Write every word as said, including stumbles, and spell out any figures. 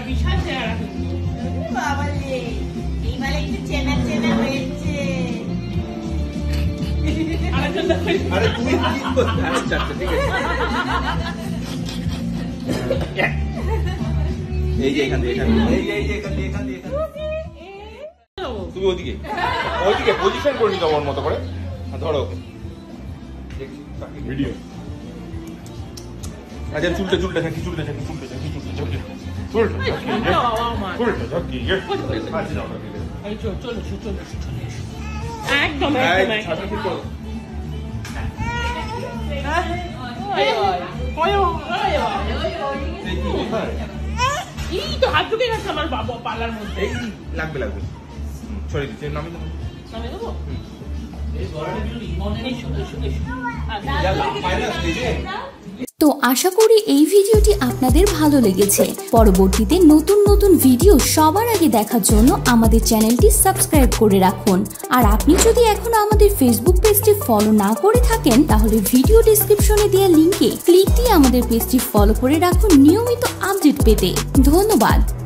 বিশাল চেহারা বাবা রে, এইবার একটু চেনা চেনা হয়েছে। আরে তুমি কি করতে? আরে চারটে ঠিক আছে। এই যে এখান থেকে এখান থেকে এই যে এই যে এখান থেকে এখান থেকে এখান থেকে তুমি ওদিকে ওদিকে পজিশন করে নিতে আমার মতো করে ধরো ওকে ভিডিও। আচ্ছা চুলটা চুলটা থাকি চুলটা থাকি চুলটা থাকি চুলটা থাকি চুলটা থাকি একদম এই তো হাত ঢুকে গেছে আমার বাবা পালার মধ্যে। এই লাগবে লাগবে সরি দিচ্ছি নামে দেবো নামে দেবো। তো আশা করি এই ভিডিওটি আপনাদের ভালো লেগেছে। পরবর্তীতে নতুন নতুন ভিডিও সবার আগে দেখার জন্য আমাদের চ্যানেলটি সাবস্ক্রাইব করে রাখুন। আর আপনি যদি এখনো আমাদের ফেসবুক পেজটি ফলো না করে থাকেন তাহলে ভিডিও ডেসক্রিপশনে দেওয়া লিংকে ক্লিক দিয়ে আমাদের পেজটি ফলো করে রাখুন নিয়মিত আপডেট পেতে। ধন্যবাদ।